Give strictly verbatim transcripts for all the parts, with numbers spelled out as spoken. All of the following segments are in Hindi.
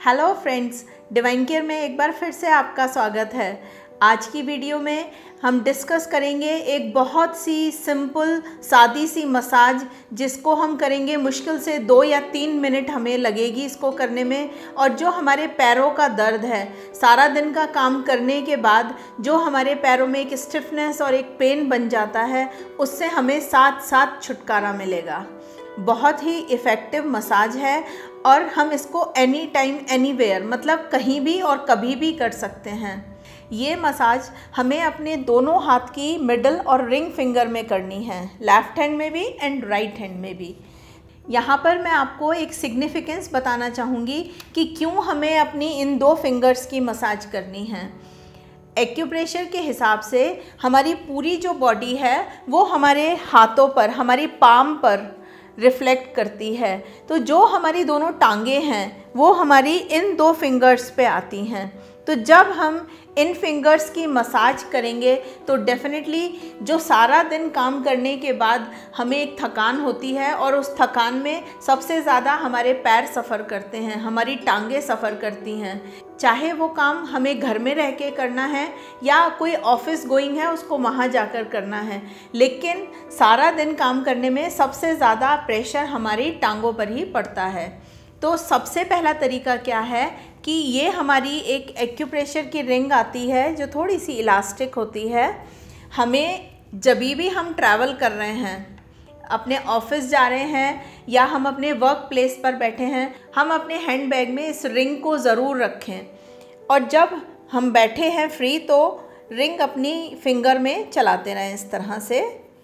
हेलो फ्रेंड्स, डिवाइन केयर में एक बार फिर से आपका स्वागत है। आज की वीडियो में हम डिस्कस करेंगे एक बहुत सी सिंपल सादी सी मसाज, जिसको हम करेंगे मुश्किल से दो या तीन मिनट हमें लगेगी इसको करने में। और जो हमारे पैरों का दर्द है, सारा दिन का काम करने के बाद जो हमारे पैरों में एक स्टिफनेस और एक पेन बन जाता है, उससे हमें साथ साथ छुटकारा मिलेगा। बहुत ही इफ़ेक्टिव मसाज है और हम इसको एनी टाइम एनीवेयर, मतलब कहीं भी और कभी भी कर सकते हैं। ये मसाज हमें अपने दोनों हाथ की मिडल और रिंग फिंगर में करनी है, लेफ़्ट हैंड में भी एंड राइट हैंड में भी। यहाँ पर मैं आपको एक सिग्निफिकेंस बताना चाहूँगी कि क्यों हमें अपनी इन दो फिंगर्स की मसाज करनी है। एक्यूप्रेशर के हिसाब से हमारी पूरी जो बॉडी है वो हमारे हाथों पर, हमारी पाम पर रिफ्लेक्ट करती है। तो जो हमारी दोनों टांगे हैं वो हमारी इन दो फिंगर्स पे आती हैं। तो जब हम इन फिंगर्स की मसाज करेंगे तो डेफिनेटली जो सारा दिन काम करने के बाद हमें एक थकान होती है, और उस थकान में सबसे ज़्यादा हमारे पैर सफ़र करते हैं, हमारी टांगें सफ़र करती हैं। चाहे वो काम हमें घर में रह के करना है या कोई ऑफिस गोइंग है उसको वहाँ जाकर करना है, लेकिन सारा दिन काम करने में सबसे ज़्यादा प्रेशर हमारी टांगों पर ही पड़ता है। तो सबसे पहला तरीका क्या है कि ये हमारी एक एक्यूप्रेशर की रिंग आती है जो थोड़ी सी इलास्टिक होती है। हमें जब भी हम ट्रैवल कर रहे हैं, अपने ऑफिस जा रहे हैं या हम अपने वर्क प्लेस पर बैठे हैं, हम अपने हैंड बैग में इस रिंग को ज़रूर रखें। और जब हम बैठे हैं फ्री तो रिंग अपनी फिंगर में चलाते रहें इस तरह से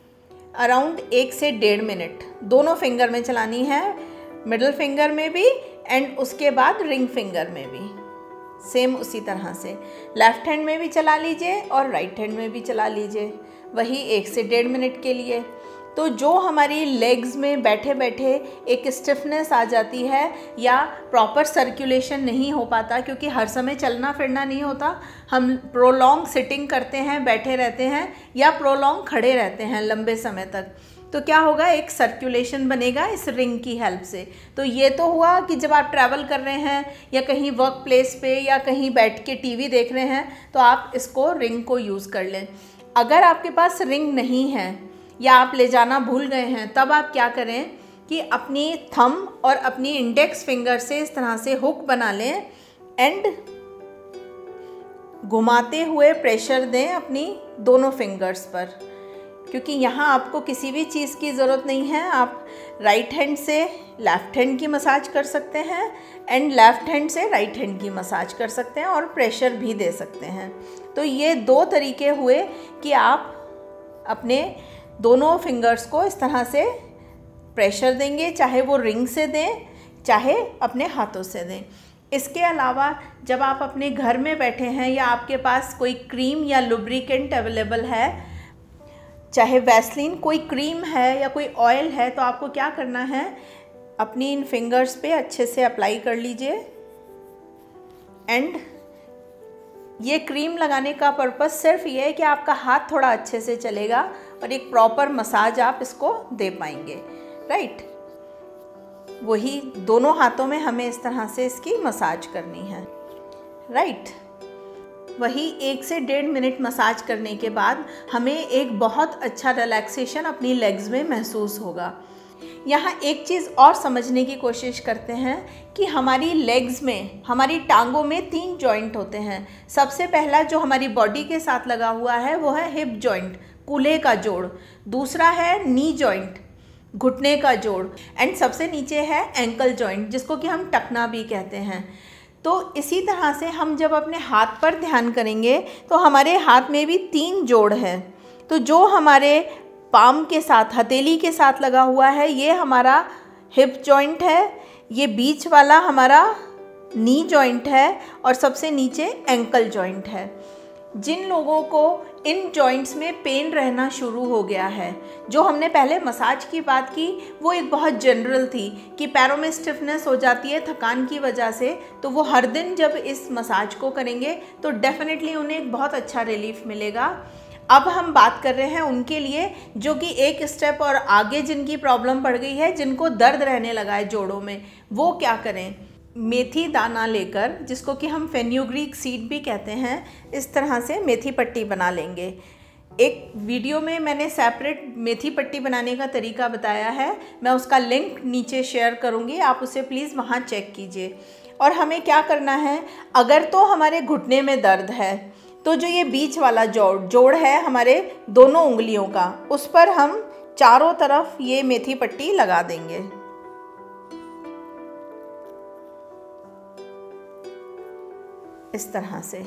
अराउंड एक से डेढ़ मिनट। दोनों फिंगर में चलानी है, मिडल फिंगर में भी एंड उसके बाद रिंग फिंगर में भी सेम उसी तरह से। लेफ़्ट हैंड में भी चला लीजिए और राइट हैंड में भी चला लीजिए, वही एक से डेढ़ मिनट के लिए। तो जो हमारी लेग्स में बैठे बैठे एक स्टिफनेस आ जाती है या प्रॉपर सर्कुलेशन नहीं हो पाता, क्योंकि हर समय चलना फिरना नहीं होता, हम प्रोलॉन्ग सिटिंग करते हैं, बैठे रहते हैं या प्रोलॉन्ग खड़े रहते हैं लंबे समय तक, तो क्या होगा, एक सर्कुलेशन बनेगा इस रिंग की हेल्प से। तो ये तो हुआ कि जब आप ट्रैवल कर रहे हैं या कहीं वर्क प्लेस पे या कहीं बैठ के टीवी देख रहे हैं तो आप इसको रिंग को यूज़ कर लें। अगर आपके पास रिंग नहीं है या आप ले जाना भूल गए हैं, तब आप क्या करें कि अपनी थंब और अपनी इंडेक्स फिंगर से इस तरह से हुक बना लें एंड घुमाते हुए प्रेशर दें अपनी दोनों फिंगर्स पर, क्योंकि यहाँ आपको किसी भी चीज़ की ज़रूरत नहीं है। आप राइट हैंड से लेफ़्ट हैंड की मसाज कर सकते हैं एंड लेफ़्ट हैंड से राइट हैंड की मसाज कर सकते हैं और प्रेशर भी दे सकते हैं। तो ये दो तरीके हुए कि आप अपने दोनों फिंगर्स को इस तरह से प्रेशर देंगे, चाहे वो रिंग से दें चाहे अपने हाथों से दें। इसके अलावा जब आप अपने घर में बैठे हैं या आपके पास कोई क्रीम या लुब्रिकेंट अवेलेबल है, चाहे वैसलीन कोई क्रीम है या कोई ऑयल है, तो आपको क्या करना है, अपनी इन फिंगर्स पे अच्छे से अप्लाई कर लीजिए। एंड ये क्रीम लगाने का पर्पस सिर्फ ये है कि आपका हाथ थोड़ा अच्छे से चलेगा और एक प्रॉपर मसाज आप इसको दे पाएंगे, राइट। वही दोनों हाथों में हमें इस तरह से इसकी मसाज करनी है, राइट। वही एक से डेढ़ मिनट मसाज करने के बाद हमें एक बहुत अच्छा रिलैक्सेशन अपनी लेग्स में महसूस होगा। यहाँ एक चीज़ और समझने की कोशिश करते हैं कि हमारी लेग्स में, हमारी टांगों में तीन जॉइंट होते हैं। सबसे पहला जो हमारी बॉडी के साथ लगा हुआ है वो है हिप जॉइंट, कूल्हे का जोड़। दूसरा है नी जॉइंट, घुटने का जोड़। एंड सबसे नीचे है एंकल जॉइंट, जिसको कि हम टखना भी कहते हैं। तो इसी तरह से हम जब अपने हाथ पर ध्यान करेंगे तो हमारे हाथ में भी तीन जोड़ हैं। तो जो हमारे पाम के साथ, हथेली के साथ लगा हुआ है, ये हमारा हिप जॉइंट है, ये बीच वाला हमारा नी जॉइंट है और सबसे नीचे एंकल जॉइंट है। जिन लोगों को इन जॉइंट्स में पेन रहना शुरू हो गया है, जो हमने पहले मसाज की बात की वो एक बहुत जनरल थी कि पैरों में स्टिफनेस हो जाती है थकान की वजह से, तो वो हर दिन जब इस मसाज को करेंगे तो डेफिनेटली उन्हें एक बहुत अच्छा रिलीफ मिलेगा। अब हम बात कर रहे हैं उनके लिए जो कि एक स्टेप और आगे जिनकी प्रॉब्लम बढ़ गई है, जिनको दर्द रहने लगा है जोड़ों में, वो क्या करें। मेथी दाना लेकर, जिसको कि हम फेन्यूग्रीक सीड भी कहते हैं, इस तरह से मेथी पट्टी बना लेंगे। एक वीडियो में मैंने सेपरेट मेथी पट्टी बनाने का तरीका बताया है, मैं उसका लिंक नीचे शेयर करूँगी, आप उसे प्लीज़ वहाँ चेक कीजिए। और हमें क्या करना है, अगर तो हमारे घुटने में दर्द है तो जो ये बीच वाला जोड़ जोड़ है हमारे दोनों उंगलियों का, उस पर हम चारों तरफ ये मेथी पट्टी लगा देंगे। इस तरह से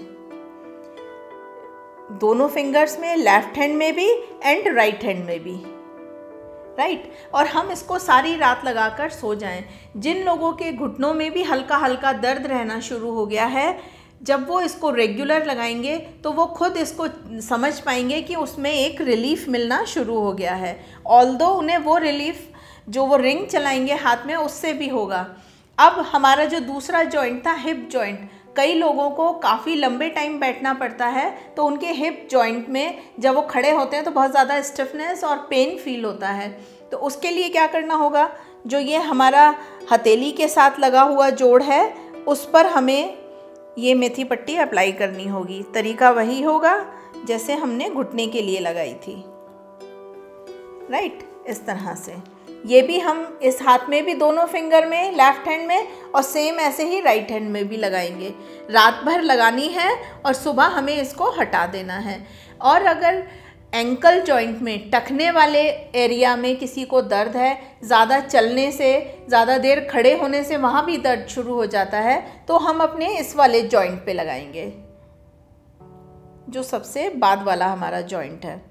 दोनों फिंगर्स में, लेफ्ट हैंड में भी एंड राइट हैंड में भी, राइट right? और हम इसको सारी रात लगाकर सो जाएं। जिन लोगों के घुटनों में भी हल्का हल्का दर्द रहना शुरू हो गया है, जब वो इसको रेगुलर लगाएंगे तो वो खुद इसको समझ पाएंगे कि उसमें एक रिलीफ मिलना शुरू हो गया है। ऑल्दो उन्हें वो रिलीफ जो वो रिंग चलाएंगे हाथ में, उससे भी होगा। अब हमारा जो दूसरा जॉइंट था, हिप जॉइंट, कई लोगों को काफ़ी लंबे टाइम बैठना पड़ता है, तो उनके हिप जॉइंट में जब वो खड़े होते हैं तो बहुत ज़्यादा स्टिफनेस और पेन फील होता है। तो उसके लिए क्या करना होगा, जो ये हमारा हथेली के साथ लगा हुआ जोड़ है, उस पर हमें ये मेथी पट्टी अप्लाई करनी होगी। तरीका वही होगा जैसे हमने घुटने के लिए लगाई थी, राइट। इस तरह से ये भी हम इस हाथ में भी, दोनों फिंगर में, लेफ्ट हैंड में, और सेम ऐसे ही राइट हैंड में भी लगाएंगे। रात भर लगानी है और सुबह हमें इसको हटा देना है। और अगर एंकल जॉइंट में, टखने वाले एरिया में किसी को दर्द है, ज़्यादा चलने से, ज़्यादा देर खड़े होने से वहाँ भी दर्द शुरू हो जाता है, तो हम अपने इस वाले जॉइंट पे लगाएंगे, जो सबसे बाद वाला हमारा जॉइंट है।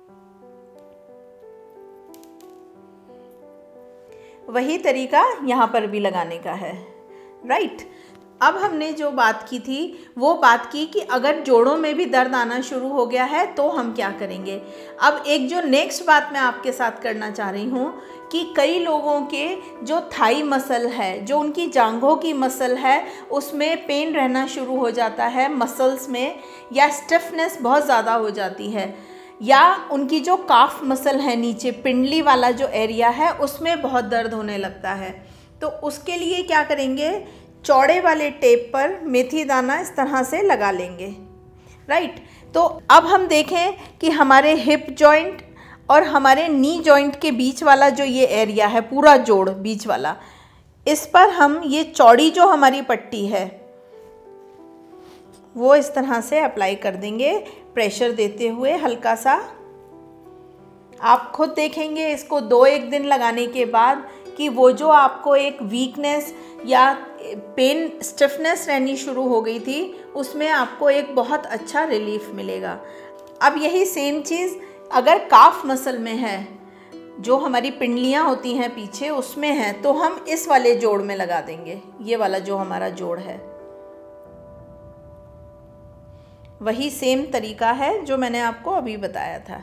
वही तरीका यहाँ पर भी लगाने का है, राइट। अब हमने जो बात की थी वो बात की कि अगर जोड़ों में भी दर्द आना शुरू हो गया है तो हम क्या करेंगे। अब एक जो नेक्स्ट बात मैं आपके साथ करना चाह रही हूँ कि कई लोगों के जो थाई मसल है, जो उनकी जांघों की मसल है, उसमें पेन रहना शुरू हो जाता है मसल्स में, या स्टिफनेस बहुत ज़्यादा हो जाती है, या उनकी जो काफ मसल है नीचे, पिंडली वाला जो एरिया है, उसमें बहुत दर्द होने लगता है। तो उसके लिए क्या करेंगे, चौड़े वाले टेप पर मेथी दाना इस तरह से लगा लेंगे, राइट। तो अब हम देखें कि हमारे हिप जॉइंट और हमारे नी जॉइंट के बीच वाला जो ये एरिया है, पूरा जोड़ बीच वाला, इस पर हम ये चौड़ी जो हमारी पट्टी है वो इस तरह से अप्लाई कर देंगे, प्रेशर देते हुए हल्का सा। आप खुद देखेंगे इसको दो एक दिन लगाने के बाद कि वो जो आपको एक वीकनेस या पेन, स्टिफनेस रहनी शुरू हो गई थी, उसमें आपको एक बहुत अच्छा रिलीफ मिलेगा। अब यही सेम चीज़ अगर काफ मसल में है, जो हमारी पिंडलियाँ होती हैं पीछे, उसमें है, तो हम इस वाले जोड़ में लगा देंगे। ये वाला जो हमारा जोड़ है, वही सेम तरीका है जो मैंने आपको अभी बताया था।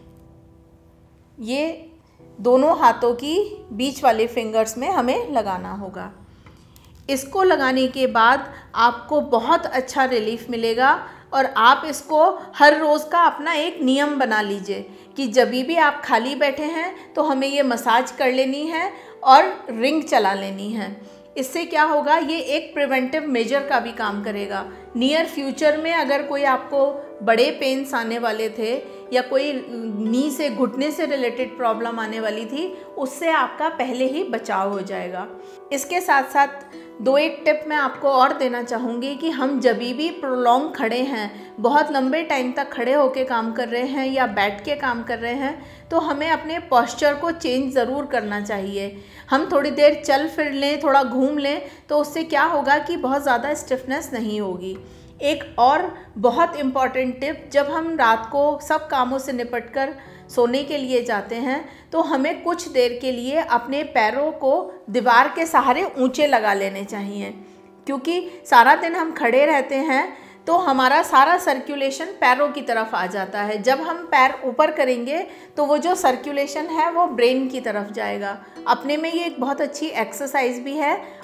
ये दोनों हाथों की बीच वाले फिंगर्स में हमें लगाना होगा। इसको लगाने के बाद आपको बहुत अच्छा रिलीफ मिलेगा, और आप इसको हर रोज़ का अपना एक नियम बना लीजिए कि जब भी आप खाली बैठे हैं तो हमें ये मसाज कर लेनी है और रिंग चला लेनी है। इससे क्या होगा, ये एक प्रिवेंटिव मेजर का भी काम करेगा। नियर फ्यूचर में अगर कोई आपको बड़े पेन्स आने वाले थे, या कोई नी से, घुटने से रिलेटेड प्रॉब्लम आने वाली थी, उससे आपका पहले ही बचाव हो जाएगा। इसके साथ साथ दो एक टिप मैं आपको और देना चाहूँगी कि हम जब भी प्रोलॉन्ग खड़े हैं, बहुत लंबे टाइम तक खड़े होकर काम कर रहे हैं या बैठ के काम कर रहे हैं, तो हमें अपने पोस्चर को चेंज ज़रूर करना चाहिए। हम थोड़ी देर चल फिर लें, थोड़ा घूम लें, तो उससे क्या होगा कि बहुत ज़्यादा स्टिफनेस नहीं होगी। एक और बहुत इम्पॉर्टेंट टिप, जब हम रात को सब कामों से निपटकर सोने के लिए जाते हैं, तो हमें कुछ देर के लिए अपने पैरों को दीवार के सहारे ऊंचे लगा लेने चाहिए, क्योंकि सारा दिन हम खड़े रहते हैं तो हमारा सारा सर्कुलेशन पैरों की तरफ आ जाता है। जब हम पैर ऊपर करेंगे तो वो जो सर्कुलेशन है वो ब्रेन की तरफ जाएगा। अपने में ये एक बहुत अच्छी एक्सरसाइज भी है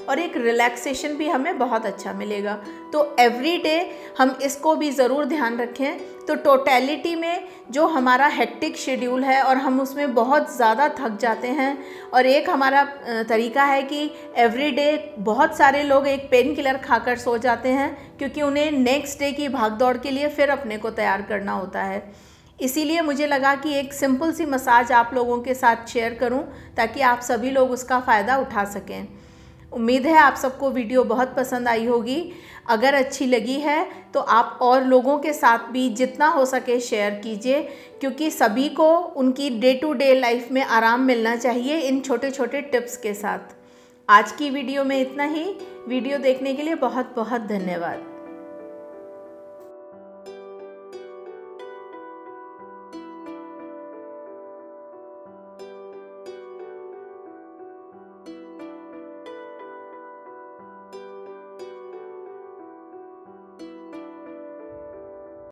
और एक रिलैक्सेशन भी हमें बहुत अच्छा मिलेगा। तो एवरी डे हम इसको भी ज़रूर ध्यान रखें। तो टोटलिटी में जो हमारा हेक्टिक शेड्यूल है और हम उसमें बहुत ज़्यादा थक जाते हैं, और एक हमारा तरीका है कि एवरी डे बहुत सारे लोग एक पेन किलर खाकर सो जाते हैं, क्योंकि उन्हें नेक्स्ट डे की भागदौड़ के लिए फिर अपने को तैयार करना होता है। इसीलिए मुझे लगा कि एक सिंपल सी मसाज आप लोगों के साथ शेयर करूं, ताकि आप सभी लोग उसका फ़ायदा उठा सकें। उम्मीद है आप सबको वीडियो बहुत पसंद आई होगी। अगर अच्छी लगी है तो आप और लोगों के साथ भी जितना हो सके शेयर कीजिए, क्योंकि सभी को उनकी डे टू डे लाइफ में आराम मिलना चाहिए इन छोटे छोटे टिप्स के साथ। आज की वीडियो में इतना ही। वीडियो देखने के लिए बहुत बहुत धन्यवाद।